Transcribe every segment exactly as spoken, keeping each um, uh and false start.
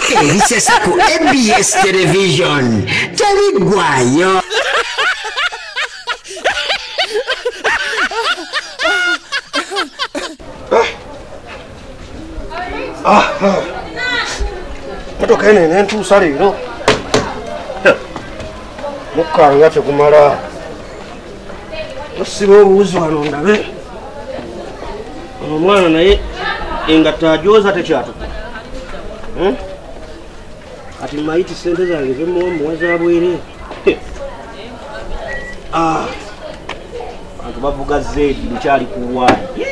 Ebisesa ku A B S Television tebiggwayo. Ah, motoka ene nentuusa leero mukkanga tekumala osiba obuwuzi wano ndabe omwana naye engatta ajooza tekyatuka kati mayiti sente zange zemuwa muwaza bwere bantu bavuga zeedi lukyali ku waayi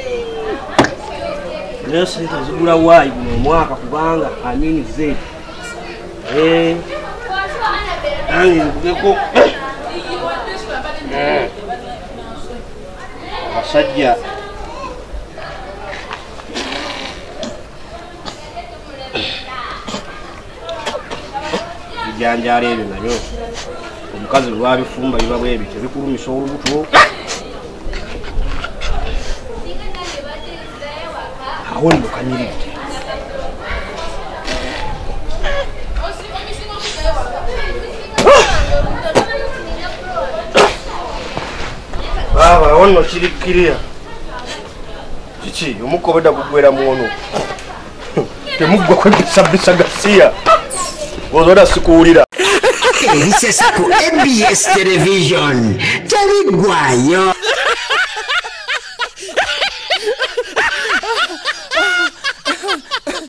naye sente zigula waayi buno omwaka kubanga amini zeedi nange nkugeko abasajja bijanjala ebyo nabyo omukazi lwabifumba biba bwebityo bikulumisa olubuto awo nno kanyiridde baba awo nno kirikkirira kiki omukka obedda gugwera mwono temuggwa kwebisabisa gasiya ozoda sikuwulira. Ebisesa ku A B S Television tebiggwayo.